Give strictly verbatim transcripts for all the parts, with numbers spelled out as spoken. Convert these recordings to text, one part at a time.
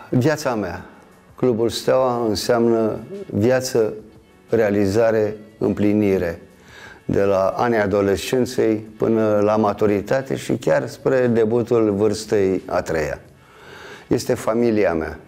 Viața mea. Clubul Steaua înseamnă viață, realizare, împlinire. De la anii adolescenței până la maturitate și chiar spre debutul vârstei a treia. Este familia mea.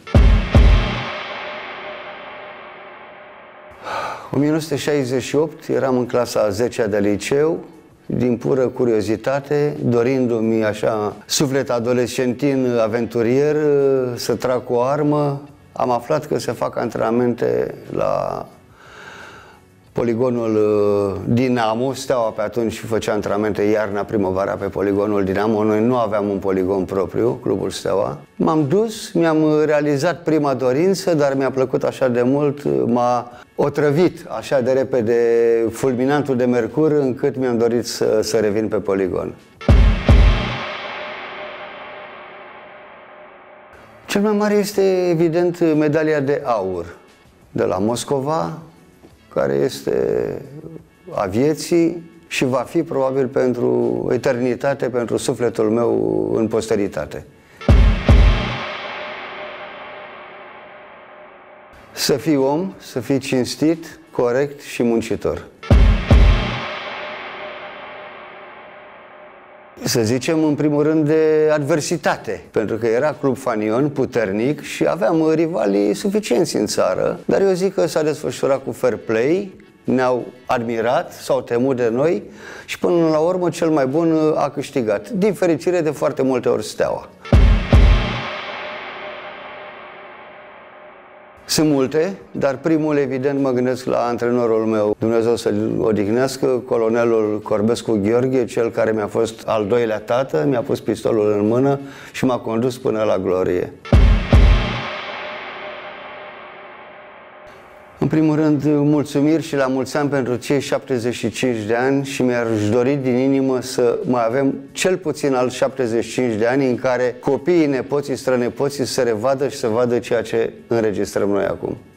o mie nouă sute șaizeci și opt, eram în clasa a zecea de liceu, din pură curiozitate, dorindu-mi așa suflet adolescentin aventurier să trag cu o armă, am aflat că se fac antrenamente la poligonul Dinamo. Steaua pe atunci făcea antrenamente iarna, primăvara pe poligonul Dinamo. Noi nu aveam un poligon propriu, Clubul Steaua. M-am dus, mi-am realizat prima dorință, dar mi-a plăcut așa de mult, m-a otrăvit așa de repede fulminantul de mercur, încât mi-am dorit să, să revin pe poligon. Cel mai mare este, evident, medalia de aur de la Moscova, care este a vieții și va fi probabil pentru eternitate, pentru sufletul meu în posteritate. Să fii om, să fii cinstit, corect și muncitor. Să zicem, în primul rând, de adversitate, pentru că era Club Fanion puternic și aveam rivalii suficienți în țară, dar eu zic că s-a desfășurat cu fair play, ne-au admirat, s-au temut de noi și până la urmă cel mai bun a câștigat. Din fericire, de foarte multe ori Steaua. Sunt multe, dar primul, evident, mă gândesc la antrenorul meu, Dumnezeu să-l odihnească, colonelul Corbescu Gheorghe, cel care mi-a fost al doilea tată, mi-a pus pistolul în mână și m-a condus până la glorie. În primul rând, mulțumiri și la mulți ani pentru cei șaptezeci și cinci de ani și mi-aș dori din inimă să mai avem cel puțin al șaptezeci și cinci de ani în care copiii, nepoții, strănepoții să revadă și să vadă ceea ce înregistrăm noi acum.